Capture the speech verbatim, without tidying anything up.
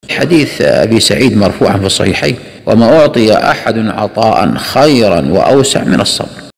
حديث أبي سعيد مرفوعا في الصحيحين: وما أعطي أحد عطاء خيرا وأوسع من الصبر.